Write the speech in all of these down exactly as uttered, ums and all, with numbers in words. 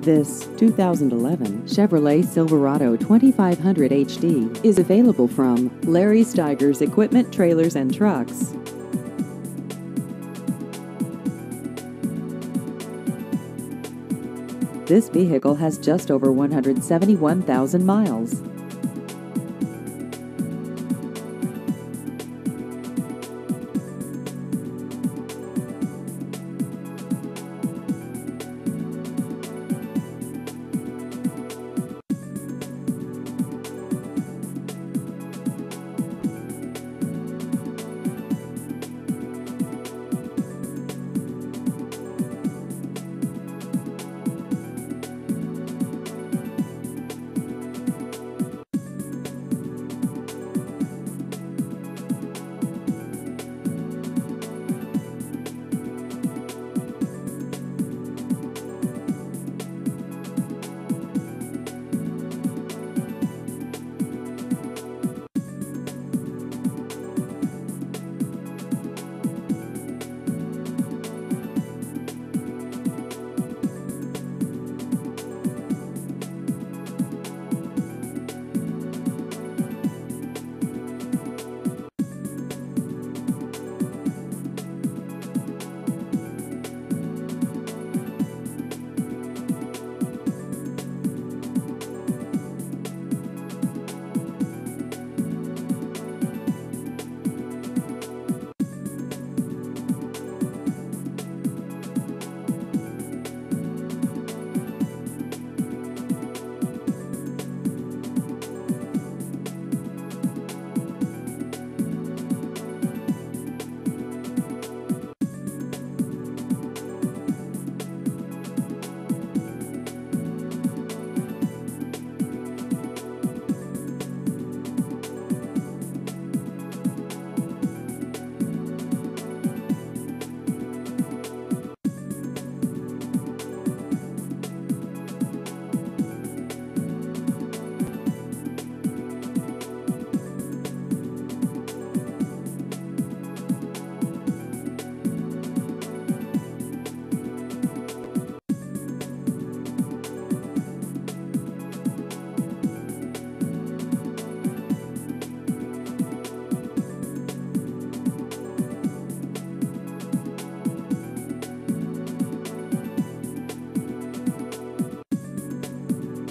This two thousand eleven Chevrolet Silverado twenty-five hundred H D is available from Larry Stigers Equipment, Trailers and Trucks. This vehicle has just over one hundred seventy-one thousand miles.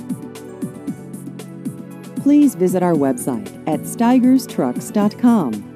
Please visit our website at stigers trucks dot com.